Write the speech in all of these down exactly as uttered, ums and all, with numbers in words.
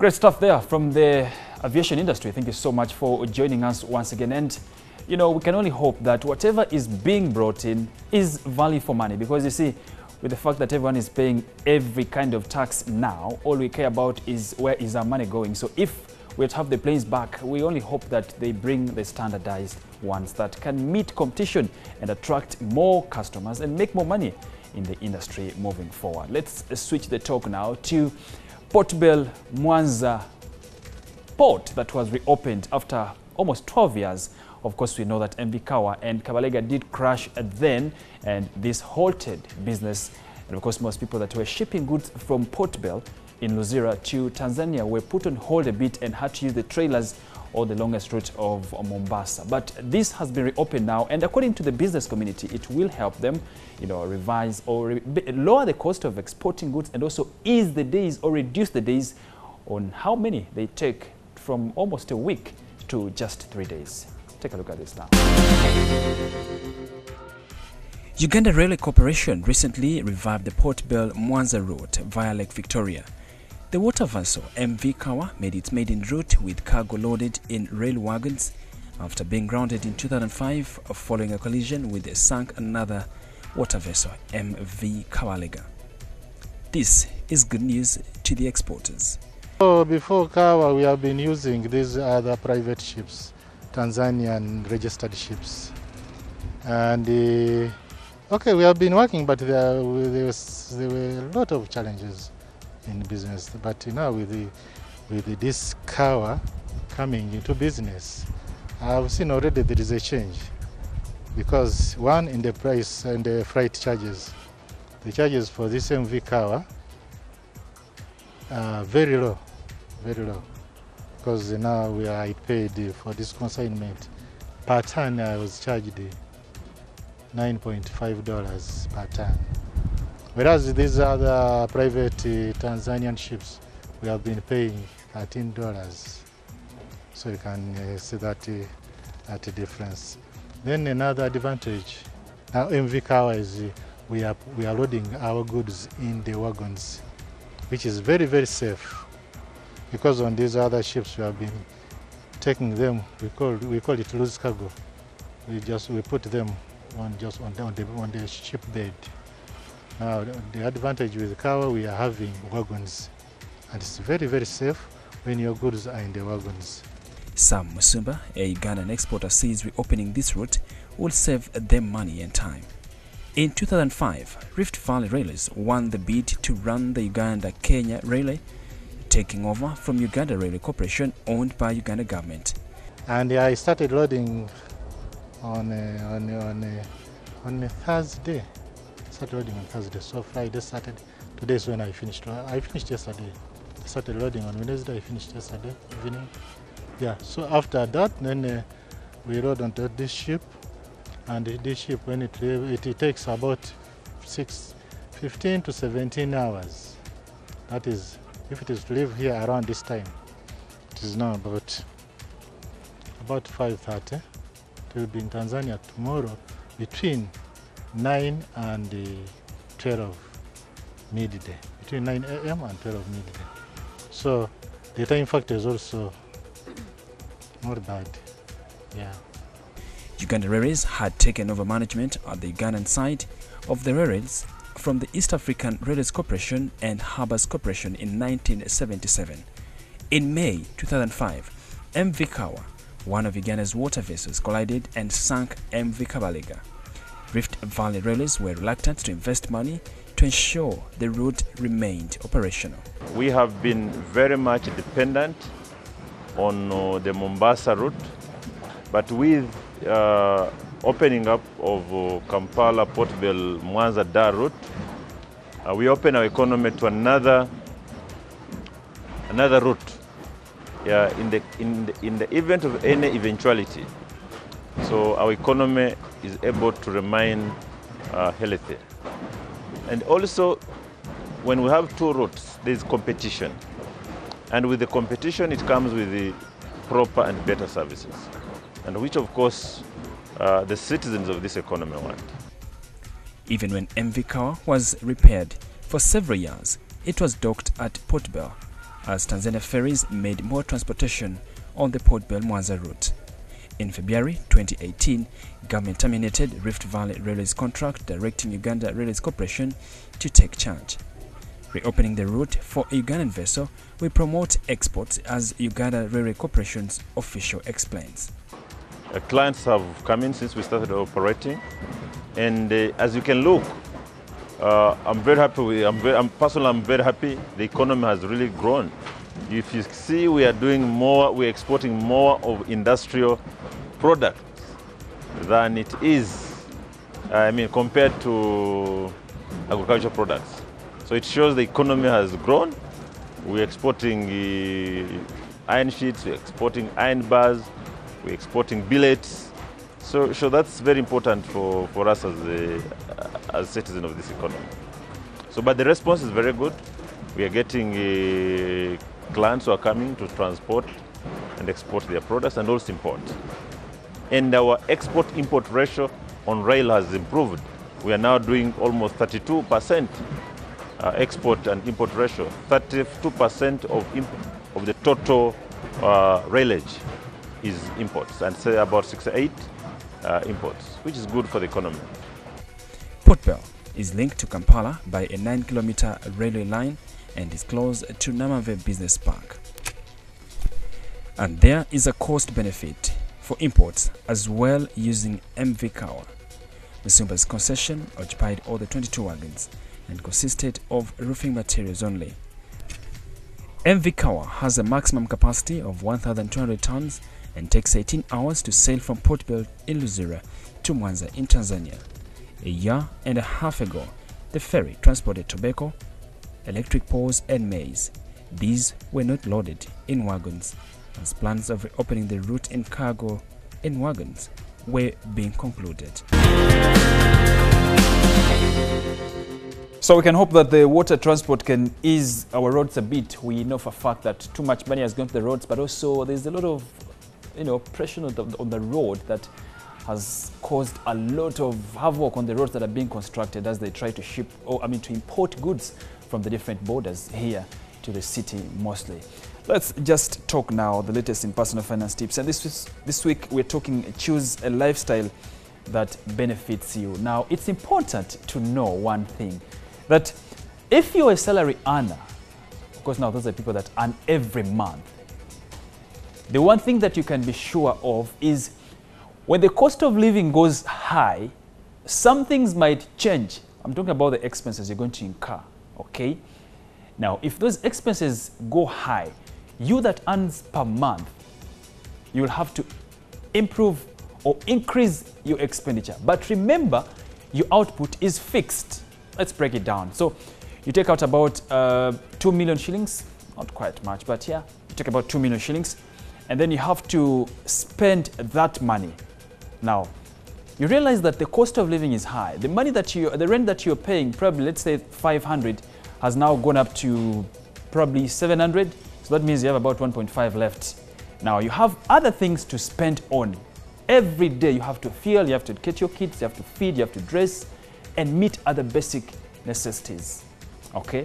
Great stuff there from the aviation industry. Thank you so much for joining us once again. And, you know, we can only hope that whatever is being brought in is value for money, because you see, with the fact that everyone is paying every kind of tax now, all we care about is where is our money going. So if we have the planes back, we only hope that they bring the standardized ones that can meet competition and attract more customers and make more money in the industry moving forward. Let's switch the talk now to Port Bell Mwanza port that was reopened after almost twelve years. Of course, we know that M V Kawa and Kabalega did crash then, and this halted business. And of course, most people that were shipping goods from Port Bell in Luzira to Tanzania were put on hold a bit and had to use the trailers or the longest route of Mombasa. But this has been reopened now, and according to the business community, it will help them, you know, revise or re lower the cost of exporting goods, and also ease the days or reduce the days on how many they take from almost a week to just three days. Take a look at this now. Uganda Railway Corporation recently revived the Port Bell Mwanza route via Lake Victoria. The water vessel M V Kawa made its maiden route with cargo loaded in rail wagons after being grounded in two thousand five following a collision with a sunk another water vessel, M V Kabalega. This is good news to the exporters. So before Kawa, we have been using these other private ships, Tanzanian registered ships, and uh, okay, we have been working, but there, there, was, there were a lot of challenges in business. But now with the with this Kawa coming into business, I've seen already there is a change, because one, in the price and the freight charges, the charges for this M V Kawa are very low, very low, because now we are I paid for this consignment per ton. I was charged nine point five dollars per ton. Whereas these other private uh, Tanzanian ships, we have been paying thirteen dollars. So you can uh, see that, uh, that difference. Then another advantage, now M V Kawa is uh, we, are, we are loading our goods in the wagons, which is very, very safe. Because on these other ships we have been taking them, we call, we call it loose cargo. We just we put them on just on the, on the, on the ship bed. Now, the advantage with Kawa, we are having wagons, and it's very, very safe when your goods are in the wagons. Sam Musumba, a Ugandan exporter, says reopening this route will save them money and time. In two thousand five, Rift Valley Railways won the bid to run the Uganda-Kenya Railway, taking over from Uganda Railway Corporation, owned by Uganda government. And I started loading on a, on a, on a, on a Thursday. Started loading on Thursday, so Friday, Saturday. Today is when I finished. I finished yesterday. I started loading on Wednesday. I finished yesterday evening. Yeah. So after that, then uh, we rode onto this ship, and this ship, when it it, it takes about six, fifteen to seventeen hours. That is, if it is to leave here around this time, it is now about about five thirty. It will be in Tanzania tomorrow between nine and twelve midday, between nine A M and twelve midday. So the time factor is also not bad. Yeah. Uganda Railways had taken over management at the Ugandan side of the railways from the East African Railways Corporation and Harbours Corporation in nineteen seventy-seven. In May two thousand five, M V Kawa, one of Uganda's water vessels, collided and sank M V Kabalega. Rift Valley Railways were reluctant to invest money to ensure the route remained operational. We have been very much dependent on uh, the Mombasa route, but with uh, opening up of uh, Kampala, Port Bell, Mwanza, Dar route, uh, we open our economy to another another route. Yeah, in the in the, in the event of any eventuality, so our economy is able to remain uh, healthy. And also, when we have two routes, there is competition. And with the competition, it comes with the proper and better services, and which, of course, uh, the citizens of this economy want. Even when M V Kawa was repaired for several years, it was docked at Port Bell. as Tanzania Ferries made more transportation on the Port Bell Mwanza route. In February twenty eighteen, government terminated Rift Valley Railways contract, directing Uganda Railways Corporation to take charge. Reopening the route for a Ugandan vessel will promote exports, as Uganda Railway Corporation's official explains. Uh, clients have come in since we started operating, and uh, as you can look, uh, I'm very happy. With, I'm, very, I'm personally, I'm very happy. The economy has really grown. If you see, we are doing more. We're exporting more of industrial products than it is, I mean, compared to agricultural products. So it shows the economy has grown. We're exporting uh, iron sheets, we're exporting iron bars, we're exporting billets. So, so that's very important for, for us as, a, as citizens of this economy. So, but the response is very good. We are getting uh, clients who are coming to transport and export their products and also import. And our export-import ratio on rail has improved. We are now doing almost thirty-two percent uh, export and import ratio, thirty-two percent of, of the total uh, railage is imports, and say about sixty-eight uh, imports, which is good for the economy. Port Bell is linked to Kampala by a nine kilometer railway line and is close to Namave Business Park. And there is a cost benefit for imports as well, using M V Kawa. Musumba's concession occupied all the twenty-two wagons and consisted of roofing materials only. M V Kawa has a maximum capacity of one thousand two hundred tons and takes eighteen hours to sail from Port Bell in Luzira to Mwanza in Tanzania. A year and a half ago, the ferry transported tobacco, electric poles and maize. These were not loaded in wagons, as plans of reopening the route in cargo in wagons were being concluded. So we can hope that the water transport can ease our roads a bit. We know for a fact that too much money has gone to the roads, but also there's a lot of, you know, pressure on the, on the road that has caused a lot of havoc on the roads that are being constructed as they try to ship, or I mean to import goods from the different borders here to the city mostly. Let's just talk now the latest in personal finance tips. And this is, this week we're talking choose a lifestyle that benefits you. Now, it's important to know one thing, that if you're a salary earner, of course now those are people that earn every month, the one thing that you can be sure of is when the cost of living goes high, some things might change. I'm talking about the expenses you're going to incur, okay? Now, if those expenses go high, you that earns per month, you will have to improve or increase your expenditure. But remember, your output is fixed. Let's break it down. So you take out about uh, two million shillings, not quite much, but yeah, you take about two million shillings, and then you have to spend that money. Now, you realize that the cost of living is high. The money that you, the rent that you're paying, probably let's say five hundred, has now gone up to probably seven hundred. So that means you have about one point five left. Now you have other things to spend on. Every day you have to fuel, you have to get your kids, you have to feed, you have to dress, and meet other basic necessities. Okay?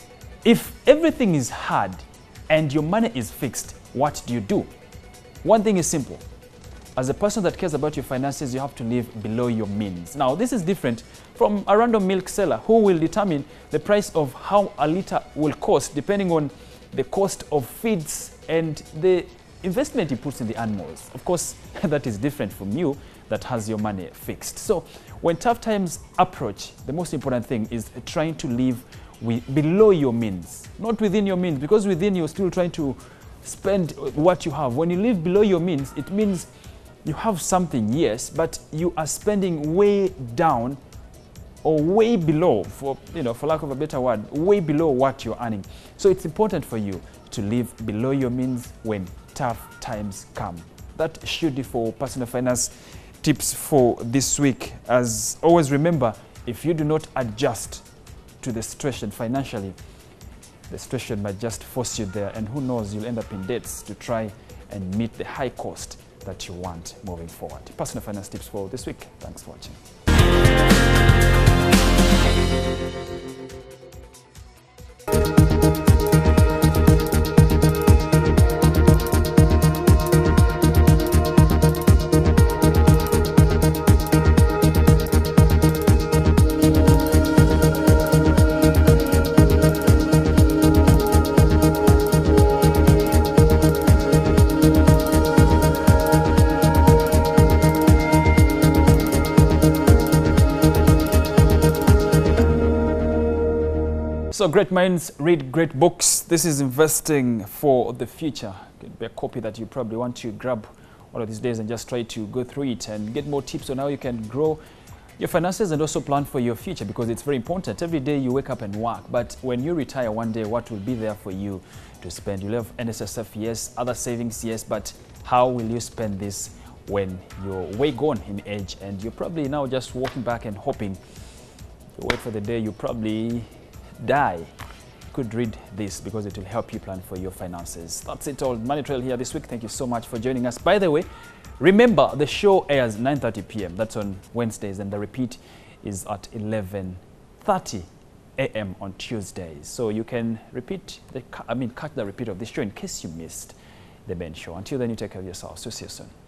If everything is hard and your money is fixed, what do you do? One thing is simple. As a person that cares about your finances, you have to live below your means. Now, this is different from a random milk seller who will determine the price of how a liter will cost depending on the cost of feeds and the investment he puts in the animals. Of course, that is different from you that has your money fixed. So when tough times approach, the most important thing is trying to live with, below your means, not within your means, because within you're still trying to spend what you have. When you live below your means, it means you have something, yes, but you are spending way down or way below, for you know, for lack of a better word, way below what you're earning. So it's important for you to live below your means when tough times come. That should be for personal finance tips for this week. As always, remember, if you do not adjust to the situation financially, the situation might just force you there, and who knows, you'll end up in debts to try and meet the high cost that you want moving forward. Personal finance tips for this week. Thanks for watching. So great minds read great books. This is investing for the future. It could be a copy that you probably want to grab one of these days and just try to go through it and get more tips on how you can grow your finances and also plan for your future, because it's very important. Every day you wake up and work, but when you retire one day, what will be there for you to spend? You'll have N S S F, yes, other savings, yes, but how will you spend this when you're way gone in age and you're probably now just walking back and hoping you wait for the day you probably die? You could read this because it will help you plan for your finances. That's it all. Money Trail here this week. Thank you so much for joining us. By the way, remember the show airs nine thirty p m That's on Wednesdays, and the repeat is at eleven thirty a m on Tuesdays. So you can repeat the, I mean, catch the repeat of this show in case you missed the Ben Show. Until then, you take care of yourselves. So see you soon.